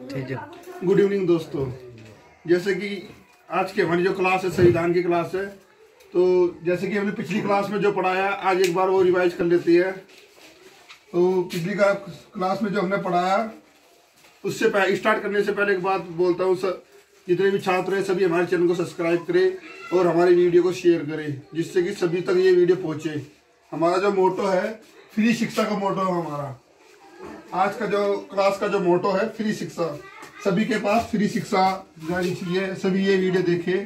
Good evening दोस्तों। जैसे कि आज की हमारी जो क्लास है संविधान की क्लास है, तो जैसे कि हमने पिछली क्लास में जो पढ़ाया आज एक बार वो रिवाइज कर लेती है। तो पिछली क्लास में जो हमने पढ़ाया उससे स्टार्ट करने से पहले एक बात बोलता हूँ, जितने भी छात्र हैं सभी हमारे चैनल को सब्सक्राइब करें और हमारी वीडियो को शेयर करें, जिससे कि सभी तक ये वीडियो पहुँचे। हमारा जो मोटो है फ्री शिक्षा का मोटो है हमारा। आज का जो क्लास का जो मोटो है फ्री शिक्षा, सभी के पास फ्री शिक्षा जानी चाहिए, सभी ये वीडियो देखें।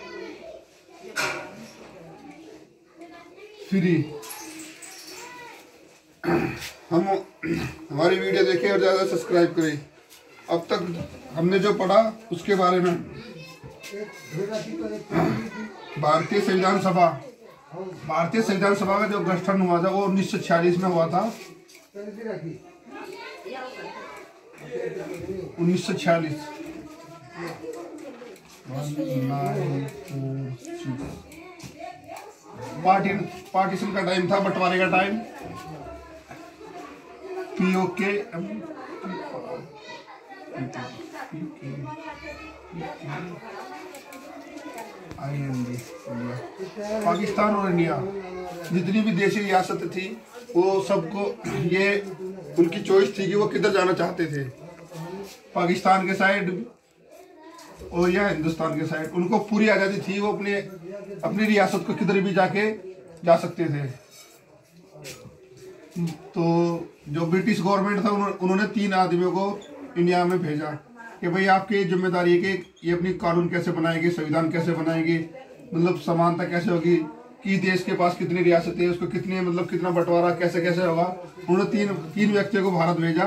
फ्री हम हमारी वीडियो देखें और ज़्यादा सब्सक्राइब करें। अब तक हमने जो पढ़ा उसके बारे में, भारतीय संविधान सभा का जो गठन हुआ था वो 1946 में हुआ था। 1946 पार्टीशन का टाइम था, बंटवारे का टाइम। पीओके पाकिस्तान और इंडिया जितनी भी देशी रियासत थी वो सबको ये उनकी चॉइस थी कि वो किधर जाना चाहते थे, पाकिस्तान के साइड और या हिंदुस्तान के साइड। उनको पूरी आज़ादी थी, वो अपनी रियासत को किधर भी जा सकते थे। तो जो ब्रिटिश गवर्नमेंट था उन्होंने 3 आदमियों को इंडिया में भेजा कि भाई आपकी जिम्मेदारी है कि ये अपनी कानून कैसे बनाएंगे, संविधान कैसे बनाएंगे, मतलब समानता कैसे होगी, कि देश के पास कितनी रियासतें, उसको कितने मतलब कितना बंटवारा कैसे कैसे होगा। उन्होंने तीन व्यक्तियों को भारत भेजा।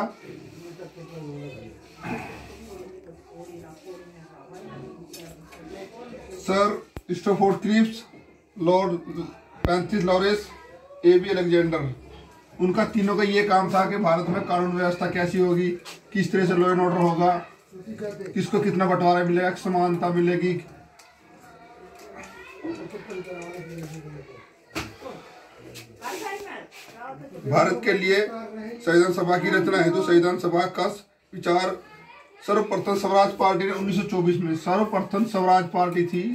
Sir Stafford Cripps, Lord Francis Lawrence, A.B. Alexander, उनका तीनों का ये काम था कि भारत में कानून व्यवस्था कैसी होगी, किस तरह से लॉ एंड ऑर्डर होगा, किसको कितना बंटवारा मिलेगा, समानता मिलेगी। भारत के लिए संविधान सभा की रचना है। तो संविधान सभा का विचार सर्वप्रथम स्वराज पार्टी ने 1924 में, सर्वप्रथम स्वराज पार्टी थी।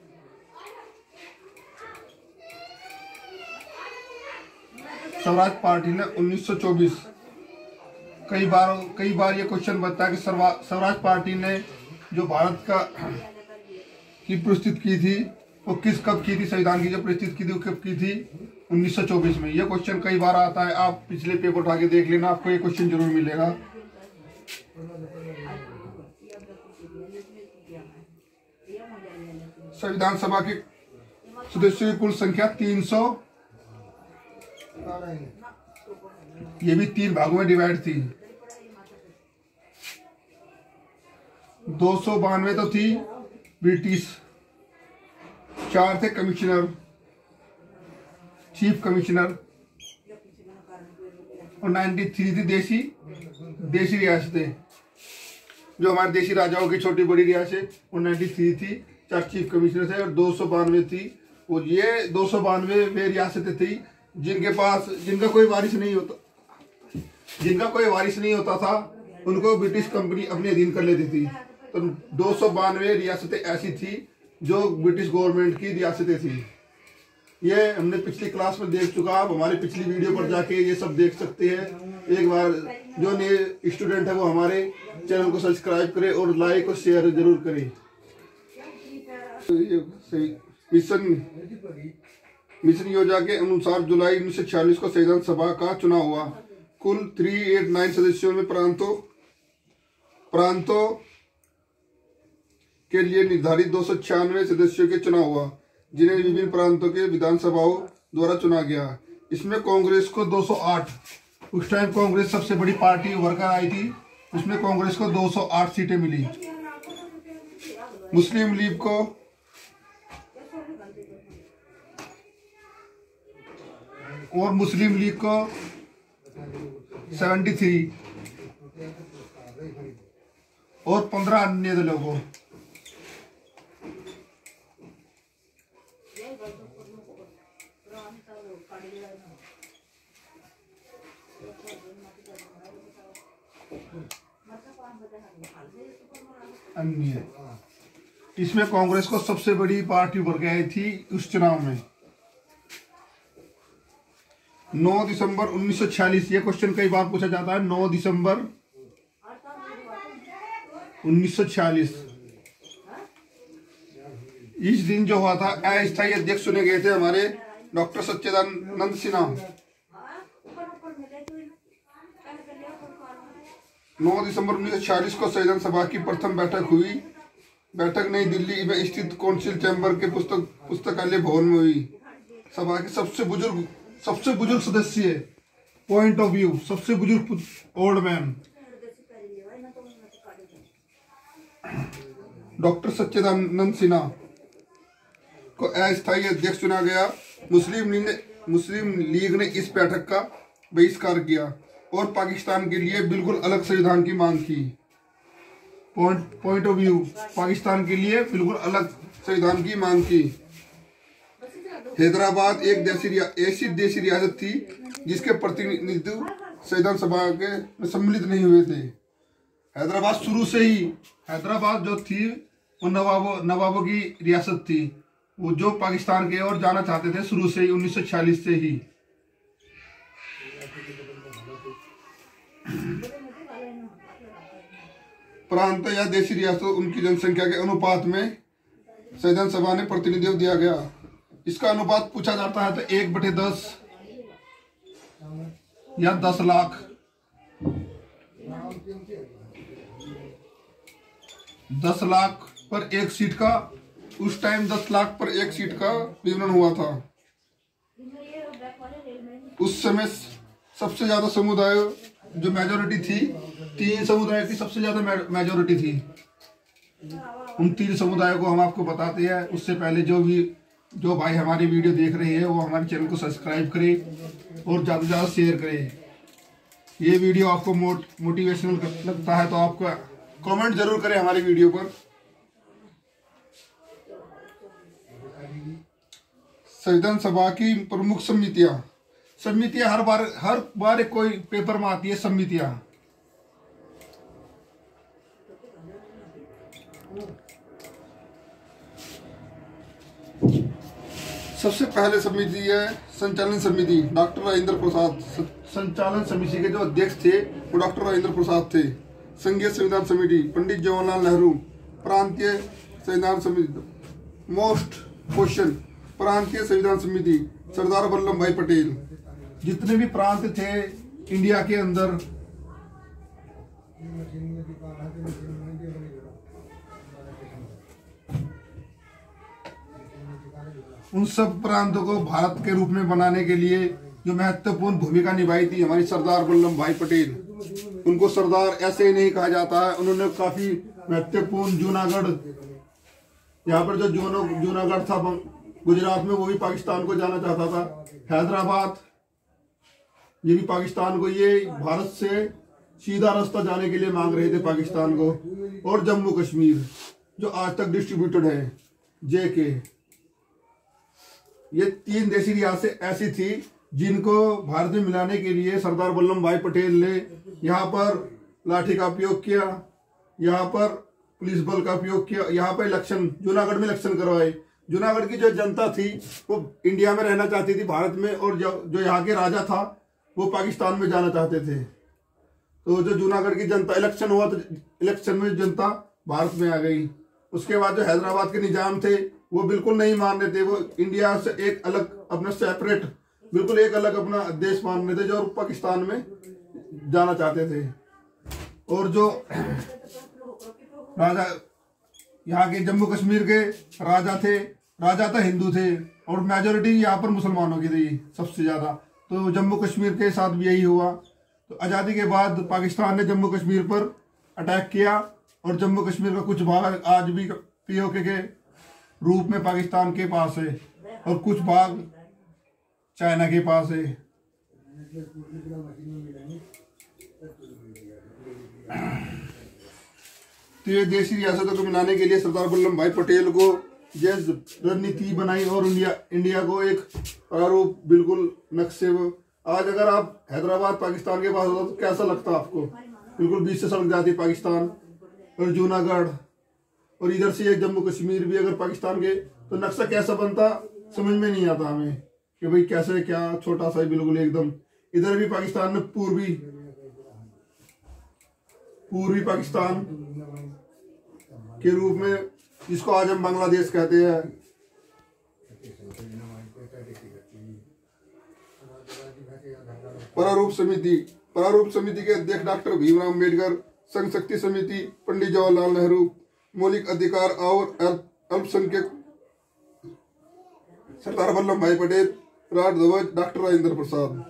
स्वराज पार्टी ने 1924। कई बार ये क्वेश्चन बनता है कि स्वराज पार्टी ने जो भारत का की प्रस्तुत की थी वो कब की थी, संविधान की जो प्रस्तुत की थी वो कब की थी, 1924 में। ये क्वेश्चन कई बार आता है, आप पिछले पेपर उठा के देख लेना, आपको ये क्वेश्चन जरूर मिलेगा। संविधान सभा के सदस्यों की कुल संख्या 300, ये भी 3 भागों में डिवाइड थी। 292 तो थी ब्रिटिश, 4 थे कमिश्नर, चीफ कमिश्नर, और 93 थी देशी रियासतें, जो हमारे देशी राजाओं की छोटी बड़ी रियासतें, वो 93 थी, 4 चीफ कमिश्नर थे और 292 थी। और ये 292 वे रियासतें थी जिनका कोई वारिस नहीं होता था, उनको ब्रिटिश कंपनी अपने अधीन कर लेती थी। तो 292 रियासतें ऐसी थी जो ब्रिटिश गवर्नमेंट की रियासतें थी। ये हमने पिछली क्लास में देख चुका, आप हमारी पिछली वीडियो पर जाके ये सब देख सकते हैं। एक बार जो नए स्टूडेंट है वो हमारे चैनल को सब्सक्राइब करें और लाइक और शेयर जरूर करें। मिशन योजना के अनुसार जुलाई 1946 को संविधान सभा का चुनाव हुआ। कुल 389 सदस्यों में प्रांतों के लिए निर्धारित 296 सदस्यों के चुनाव हुआ, जिन्हें विभिन्न प्रांतों के विधानसभाओं द्वारा चुना गया। इसमें कांग्रेस को 208, उस टाइम कांग्रेस सबसे बड़ी पार्टी उभर कर आई थी, उसमें कांग्रेस को 208 सीटें मिली। मुस्लिम लीग को और मुस्लिम लीग को 73 और 15 अन्य दलों को। अन्य, इसमें कांग्रेस को सबसे बड़ी पार्टी उभर के आई थी उस चुनाव में। 9 दिसंबर 1946, ये क्वेश्चन कई बार पूछा जाता है। 9 दिसंबर 1946 इस दिन जो हुआ था, अस्थायी अध्यक्ष चुने गए थे हमारे डॉक्टर सच्चिदानंद सिन्हा। 9 दिसंबर 1946 को संविधान सभा की प्रथम बैठक हुई। बैठक नई दिल्ली में स्थित काउंसिल चैम्बर के पुस्तकालय भवन में हुई। सभा के सबसे बुजुर्ग सदस्य, पॉइंट ऑफ व्यू, सबसे बुजुर्ग old man doctor Sachchidananda Sinha को अस्थायी अध्यक्ष चुना गया। मुस्लिम लीग ने इस बैठक का बहिष्कार किया और पाकिस्तान के लिए बिल्कुल अलग संविधान की मांग की। पॉइंट ऑफ व्यू, पाकिस्तान के लिए बिल्कुल अलग संविधान की मांग की। हैदराबाद एक ऐसी देशी रियासत थी जिसके प्रतिनिधित्व संविधान सभा के सम्मिलित नहीं हुए थे। हैदराबाद शुरू से ही, हैदराबाद जो थी वो नवाबों की रियासत थी, वो जो पाकिस्तान के ओर जाना चाहते थे शुरू से ही, 1946 से ही। प्रांत या देशी रियासत उनकी जनसंख्या के अनुपात में संविधान सभा ने प्रतिनिधित्व दिया गया। इसका अनुपात पूछा जाता है तो 1/10 या 10 लाख। 10 लाख पर एक सीट का, उस टाइम 10 लाख पर एक सीट का विवरण हुआ था। उस समय सबसे ज्यादा समुदाय जो मेजोरिटी थी, 3 समुदाय की सबसे ज्यादा मेजोरिटी थी। उन 3 समुदायों को हम आपको बताते हैं। उससे पहले जो भाई हमारी वीडियो देख रहे हैं वो हमारे चैनल को सब्सक्राइब करें और ज़्यादा से ज़्यादा शेयर करें। ये वीडियो आपको मोटिवेशनल लगता है तो आपका कमेंट जरूर करें हमारी वीडियो पर। संविधान सभा की प्रमुख समितियां हर बार कोई पेपर में आती है। समितियां सबसे पहले समिति है संचालन समिति, डॉक्टर राजेंद्र प्रसाद। संचालन समिति के जो अध्यक्ष थे वो डॉक्टर राजेंद्र प्रसाद थे। संघीय संविधान समिति, पंडित जवाहरलाल नेहरू। प्रांतीय संविधान समिति, मोस्ट क्वेश्चन, प्रांतीय संविधान समिति, सरदार वल्लभ भाई पटेल। जितने भी प्रांत थे इंडिया के अंदर, उन सब प्रांतों को भारत के रूप में बनाने के लिए जो महत्वपूर्ण भूमिका निभाई थी हमारी सरदार वल्लभ भाई पटेल। उनको सरदार ऐसे ही नहीं कहा जाता है, उन्होंने काफी महत्वपूर्ण जूनागढ़, यहाँ पर जो जूनागढ़ था गुजरात में, वो भी पाकिस्तान को जाना चाहता था। हैदराबाद, ये भी पाकिस्तान को, ये भारत से सीधा रास्ता जाने के लिए मांग रहे थे पाकिस्तान को। और जम्मू कश्मीर जो आज तक डिस्ट्रीब्यूटेड है, JK। ये 3 देशी रियासतें ऐसी थी जिनको भारत में मिलाने के लिए सरदार वल्लभ भाई पटेल ने यहाँ पर लाठी का उपयोग किया, यहाँ पर पुलिस बल का उपयोग किया, यहाँ पर इलेक्शन, जूनागढ़ में इलेक्शन करवाए। जूनागढ़ की जो जनता थी वो इंडिया में रहना चाहती थी भारत में, और जो यहाँ के राजा था वो पाकिस्तान में जाना चाहते थे। तो जो जूनागढ़ की जनता, इलेक्शन हुआ तो इलेक्शन में जनता भारत में आ गई। उसके बाद जो हैदराबाद के निजाम थे वो बिल्कुल नहीं मान रहे थे, वो इंडिया से एक अलग अपना सेपरेट, बिल्कुल एक अलग अपना देश मान रहे थे, जो पाकिस्तान में जाना चाहते थे। और जो राजा यहाँ के जम्मू कश्मीर के राजा तो हिंदू थे, और मेजोरिटी यहाँ पर मुसलमानों की थी सबसे ज्यादा। तो जम्मू कश्मीर के साथ भी यही हुआ। तो आज़ादी के बाद पाकिस्तान ने जम्मू कश्मीर पर अटैक किया, और जम्मू कश्मीर का कुछ भाग आज भी POK के रूप में पाकिस्तान के पास है, और कुछ भाग चाइना के पास है। तो ये देशी रियासतों को मिलाने के लिए सरदार वल्लभ भाई पटेल को जैसे रणनीति बनाई, और इंडिया को एक प्रारूप बिल्कुल नक्शे। आज अगर आप हैदराबाद पाकिस्तान के पास हो तो कैसा लगता है आपको? बिल्कुल बीच से सड़क जाती पाकिस्तान, और जूनागढ़, और इधर से जम्मू कश्मीर भी अगर पाकिस्तान के, तो नक्शा कैसा बनता समझ में नहीं आता हमें कि भाई कैसे, क्या छोटा सा बिल्कुल एकदम। इधर भी पाकिस्तान में पूर्वी पाकिस्तान के रूप में, जिसको आज हम बांग्लादेश कहते हैं। प्रारूप समिति के अध्यक्ष डॉक्टर भीमराव अम्बेडकर, संघ शक्ति समिति पंडित जवाहरलाल नेहरू, मौलिक अधिकार और अल्पसंख्यक सरदार वल्लभ भाई पटेल, राष्ट्रध्वज डॉक्टर राजेंद्र प्रसाद।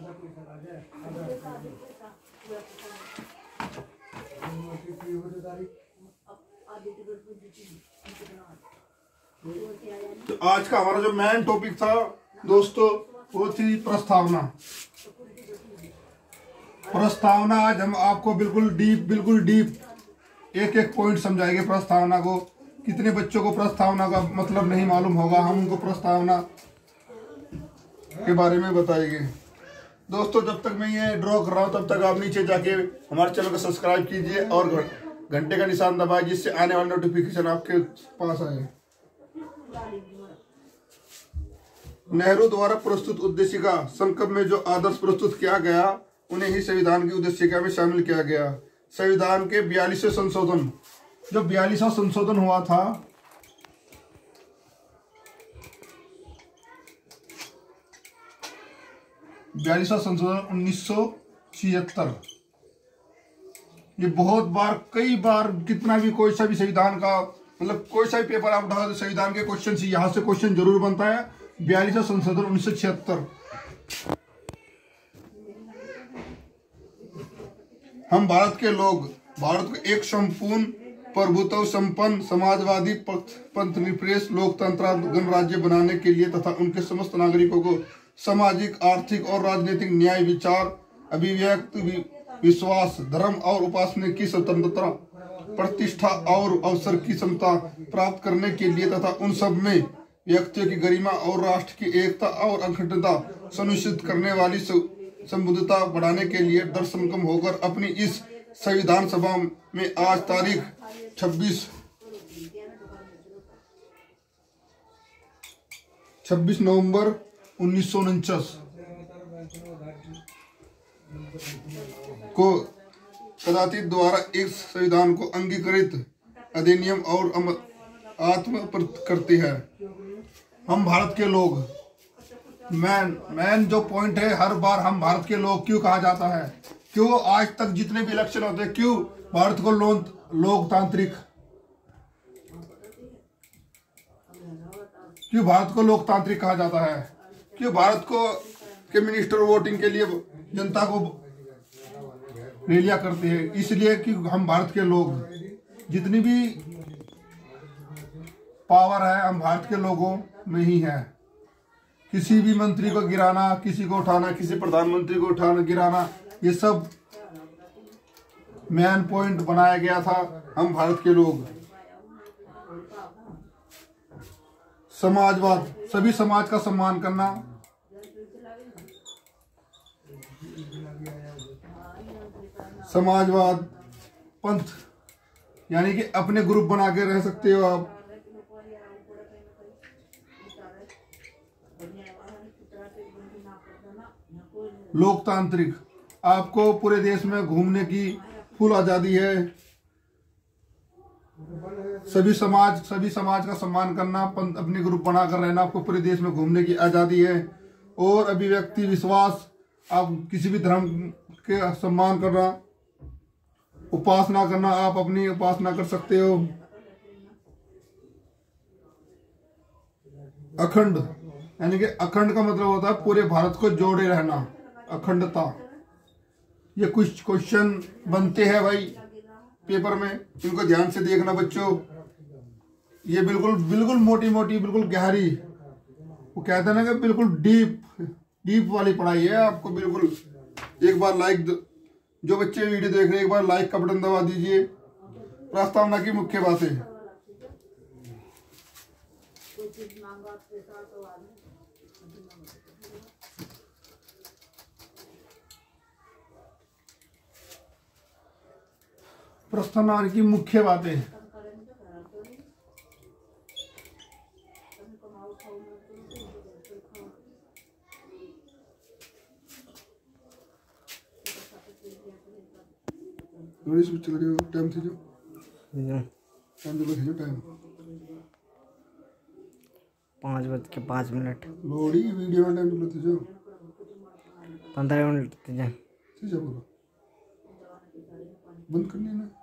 तो आज का हमारा जो मेन टॉपिक था दोस्तों, वो थी प्रस्तावना। आज हम आपको बिल्कुल डीप एक एक पॉइंट समझाएंगे। प्रस्तावना को, कितने बच्चों को प्रस्तावना का मतलब नहीं मालूम होगा, हम उनको प्रस्तावना के बारे में बताएंगे। दोस्तों जब तक मैं ये ड्रॉ कर रहा हूँ, तब तक आप नीचे जाके हमारे चैनल को सब्सक्राइब कीजिए और घंटे का निशान दबाइए, जिससे आने वाला नोटिफिकेशन आपके पास आए। नेहरू द्वारा प्रस्तुत उद्देशिका संकल्प में जो आदर्श प्रस्तुत किया गया, उन्हें ही संविधान की उद्देशिका में शामिल किया गया। संविधान के 42वें संशोधन, जो 42वां संशोधन हुआ था, संशोधन 1976। ये बहुत बार, कई बार, कितना भी कोई सा भी संविधान का मतलब कोई सा भी पेपर आप उठाओ तो संविधान के क्वेश्चन से यहाँ से क्वेश्चन जरूर बनता है। 42वां संशोधन 1976। हम भारत के लोग भारत को एक संपूर्ण प्रभुत्व संपन्न समाजवादी पंथ निरपेक्ष लोकतंत्र गणराज्य बनाने के लिए तथा उनके समस्त नागरिकों को सामाजिक, आर्थिक और राजनीतिक न्याय, विचार, अभिव्यक्ति, विश्वास, धर्म और उपासना की स्वतंत्रता, प्रतिष्ठा और अवसर की क्षमता प्राप्त करने के लिए तथा उन सब में व्यक्तियों की गरिमा और राष्ट्र की एकता और अखंडता सुनिश्चित करने वाली संबद्धता बढ़ाने के लिए दृढ़संकल्प होकर अपनी इस संविधान सभा में आज तारीख 26 नवंबर 1949 को कदाचित द्वारा इस संविधान को अंगीकृत अधिनियम और आत्म करते हैं। हम भारत के लोग, मैन जो पॉइंट है, हर बार हम भारत के लोग क्यों कहा जाता है, क्यों आज तक जितने भी इलेक्शन होते हैं, क्यों भारत को लोकतांत्रिक, क्यों भारत को लोकतांत्रिक कहा जाता है, क्यों भारत को के मिनिस्टर वोटिंग के लिए जनता को रैलियां करते हैं, इसलिए कि हम भारत के लोग, जितनी भी पावर है हम भारत के लोगों में ही है। किसी भी मंत्री को गिराना, किसी को उठाना, किसी प्रधानमंत्री को उठाना गिराना, ये सब मेन पॉइंट बनाया गया था। हम भारत के लोग, समाजवाद, सभी समाज का सम्मान करना, समाजवाद, पंथ, यानी कि अपने ग्रुप बना के रह सकते हो आप, लोकतांत्रिक, आपको पूरे देश में घूमने की फुल आजादी है, सभी समाज का सम्मान करना, अपने ग्रुप बनाकर रहना, आपको पूरे देश में घूमने की आजादी है, और अभिव्यक्ति, विश्वास, आप किसी भी धर्म के सम्मान करना, उपासना करना, आप अपनी उपासना कर सकते हो। अखंड, यानी कि अखंड का मतलब होता है पूरे भारत को जोड़े रहना, अखंडता। ये कुछ क्वेश्चन बनते हैं भाई पेपर में, इनको ध्यान से देखना बच्चों। ये बिल्कुल मोटी बिल्कुल गहरी, वो कहते हैं ना कि बिल्कुल डीप वाली पढ़ाई है आपको। बिल्कुल एक बार लाइक, जो बच्चे वीडियो देख रहे हैं, एक बार लाइक का बटन दबा दीजिए। प्रस्तावना की मुख्य बातें, प्रस्थान की मुख्य बातें। टाइम थे जो टाइम जो टाइम 5:05 लोड़ी वीडियो में टाइम थे जो 15 मिनट थे बोलो बंद करनी है ना।